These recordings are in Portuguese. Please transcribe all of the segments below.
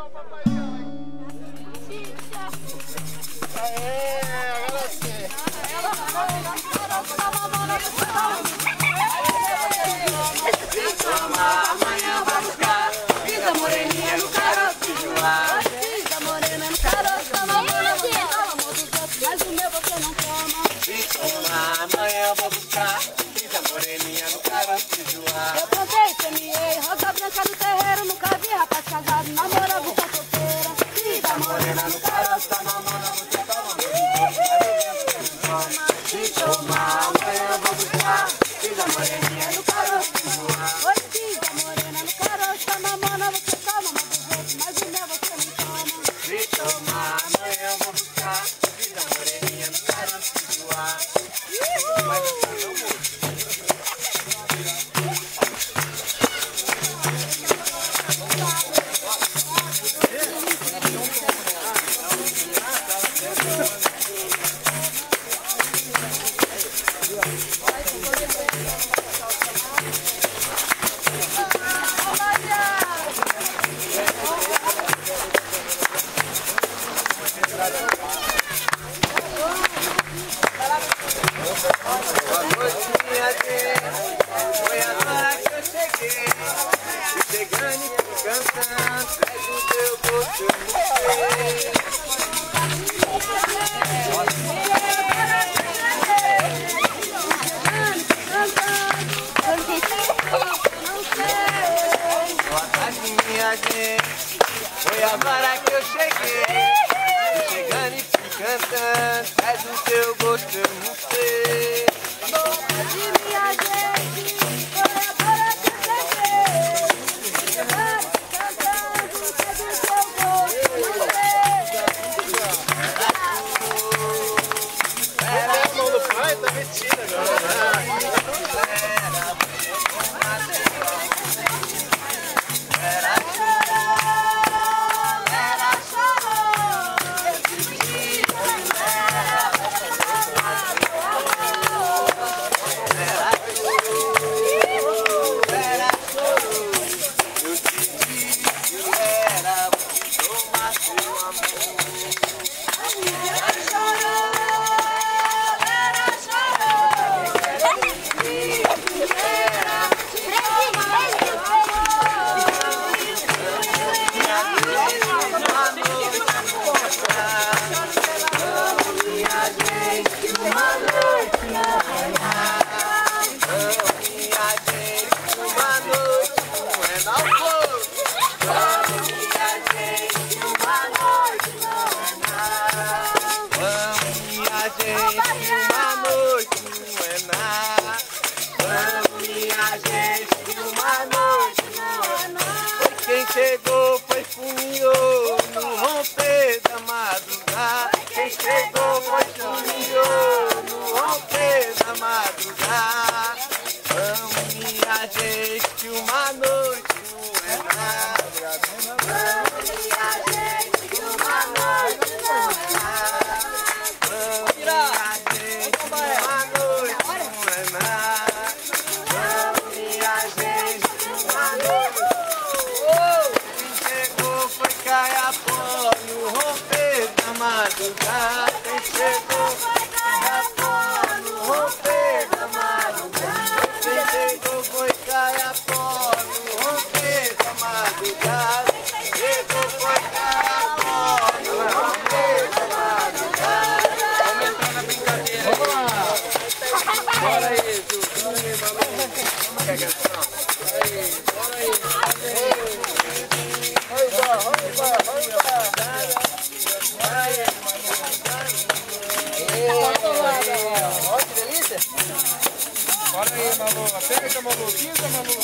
Amanhã vai buscar, pisa moreninha no caroço de joá. Pisa morena no caroço, toma mola, você toma amor dos outros, mas o meu você não toma. Toma, amanhã eu vou buscar, pisa moreninha no caroço de joá. Eu plantei, semeei, rosa branca do terreiro, nunca vi rapaz casado, namora, você solteira. Pisa morena no caroço, toma mola, você toma amor dos outros, mas o meu você não toma. Toma, amanhã eu vou buscar, pisa moreninha no caroço de joá. Oi, pisa morena no caroço, toma mola, você toma amor dos outros, mas o meu você não toma. Toma, amanhã eu vou buscar, pisa moreninha no caroço de joá. Boa noite, minha gente. Foi agora que eu cheguei. Fui chegando e fui cantando. Pede o teu gosto, eu não sei. Boa tarde, minha gente. Foi agora que eu cheguei. Fui chegando e fui cantando. Pede o teu gosto, eu não sei. Boa tarde, minha gente. Foi agora que eu cheguei. Fui chegando e fui cantando. Pede o teu gosto, eu não sei. Pera a mão do pai, tá metido agora. Chegou, foi fumiou no romper da madrugada. Quem chegou, foi fumiou no romper da madrugada. Vamos, minha gente, uma noite não é nada. Vamos, minha gente, uma noite não é nada. Vamos, minha gente, uma noite não é nada. Vamos, minha gente, uma noite. Foi Caiapó no romper da madrugada. Quem chegou foi Caiapó no romper da madrugada. Quem chegou foi Caiapó no romper da madrugada. Chegou foi Caiapó no romper da madrugada. Vamos entrar na brincadeira. Vamos lá. Bora aí, Ju. Bora aí, maluco. Vamos pegar essa não. Bora aí. Olha que delícia! Bora aí, Malu. Pega essa Malu, pinta, Malu.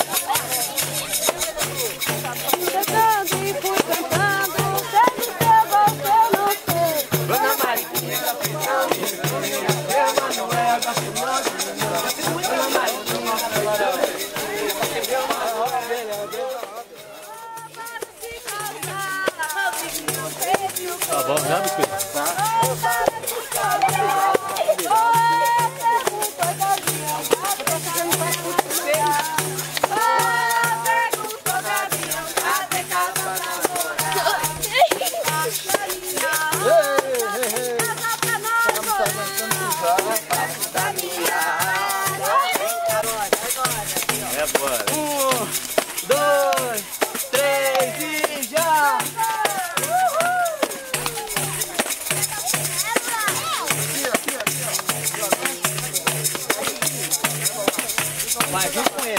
Cantando e fui cantando, desde o teu voltou, não sei. Dona Mariquinha da Feijão, Emanuel da Finose, Dona Mariquinha da Feijão. Tá bom, já, meu filho? Tá.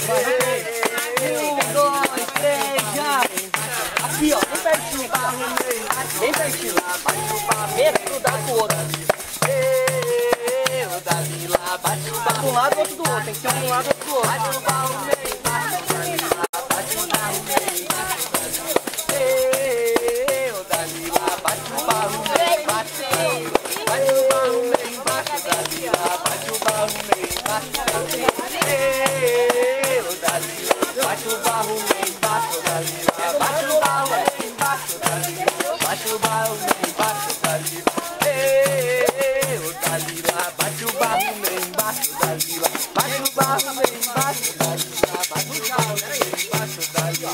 dois, três, já. Aqui, ó, bem pertinho aqui, ó. Bem pertinho. Metro da cor. O Dalila bate o barro. Um lado, outro do outro. Tem que ser um lado, outro do outro. Bate o barro meio, bate o Dalila, bate o barro meio, bate o Dalila, bate o barro meio, bate o barro meio, bate o Dalila, bate o barro meio, bate o Dalila, bate o barro meio, bate o Dalila, bate o barro meio, bate o Dalila, bate o barro meio, bate o Dalila. Bate o barro meio embaixo da vila, bate o barro meio embaixo da vila, bate o barro meio embaixo da vila,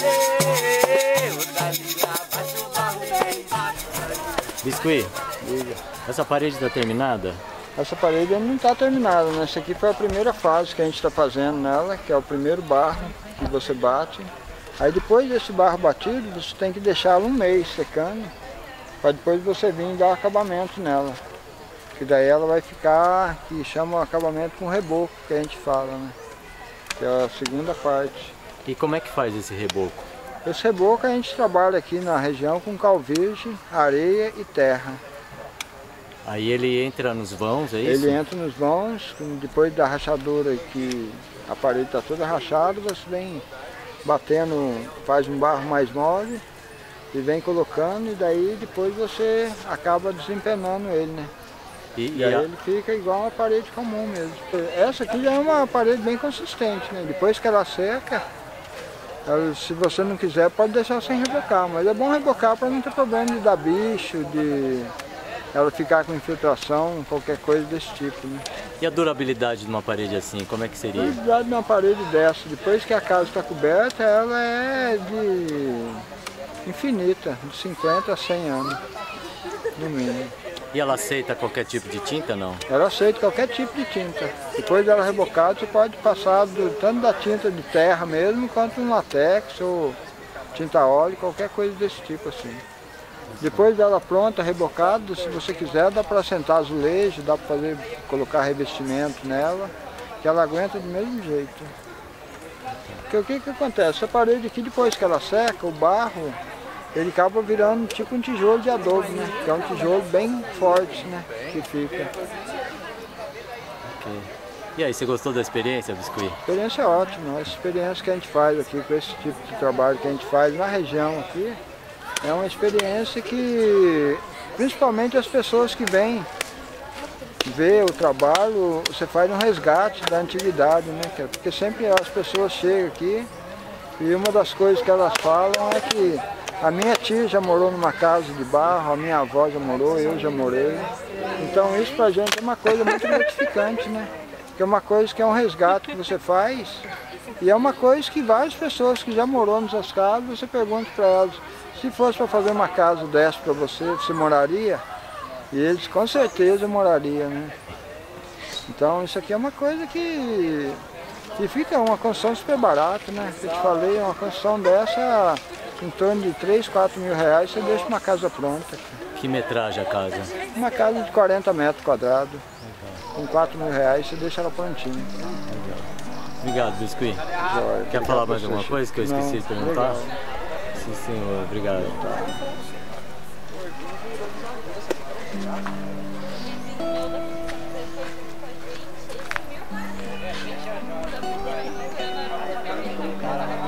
bate o barro meio embaixo da vila. Biscuit, essa parede está terminada? Essa parede não está terminada, né? Essa aqui foi a primeira fase que a gente está fazendo nela, que é o primeiro barro que você bate. Aí depois desse barro batido, você tem que deixá-lo um mês secando, para depois você vir dar acabamento nela. Que daí ela vai ficar, que chama o acabamento com reboco, que a gente fala, né? Que é a segunda parte. E como é que faz esse reboco? Esse reboco a gente trabalha aqui na região com cal virgem, areia e terra. Aí ele entra nos vãos, é isso? Ele entra nos vãos, depois da rachadura que a parede está toda rachada, você vem batendo, faz um barro mais mole e vem colocando, e daí depois você acaba desempenando ele, né? E aí ele fica igual uma parede comum mesmo. Essa aqui já é uma parede bem consistente, né? Depois que ela seca, se você não quiser, pode deixar sem rebocar. Mas é bom rebocar para não ter problema de dar bicho, de ela ficar com infiltração, qualquer coisa desse tipo, né? E a durabilidade de uma parede assim, como é que seria? A durabilidade de uma parede dessa, depois que a casa está coberta, ela é de infinita, de 50 a 100 anos, no mínimo. E ela aceita qualquer tipo de tinta, não? Ela aceita qualquer tipo de tinta. Depois dela rebocada, você pode passar tanto da tinta de terra mesmo, quanto um latex ou tinta óleo, qualquer coisa desse tipo assim. Depois dela pronta, rebocada, se você quiser, dá para assentar azulejo, dá para colocar revestimento nela, que ela aguenta do mesmo jeito. Porque o que acontece? Essa parede aqui, depois que ela seca, o barro, ele acaba virando tipo um tijolo de adobe, né? Que é um tijolo bem forte, né? Que fica. Okay. E aí, você gostou da experiência, Biscuit? A experiência é ótima. Essa experiência que a gente faz aqui, com esse tipo de trabalho que a gente faz na região aqui, é uma experiência que, principalmente as pessoas que vêm ver o trabalho, você faz um resgate da antiguidade, né? Porque sempre as pessoas chegam aqui e uma das coisas que elas falam é que a minha tia já morou numa casa de barro, a minha avó já morou, eu já morei. Então isso pra gente é uma coisa muito gratificante, né? Que é uma coisa que é um resgate que você faz e é uma coisa que várias pessoas que já moraram nessas casas, você pergunta para elas, se fosse para fazer uma casa dessa para você, você moraria? E eles com certeza morariam, né? Então isso aqui é uma coisa que fica uma construção super barata, né? Eu te falei, uma construção dessa, em torno de 3, 4 mil reais, você deixa uma casa pronta. Que metragem a casa? Uma casa de 40 metros quadrados. Com 4 mil reais, você deixa ela prontinha. Obrigado, Biscuit. Quer falar mais alguma coisa que eu esqueci de perguntar? Legal. Sim, senhor. Obrigado. Caramba.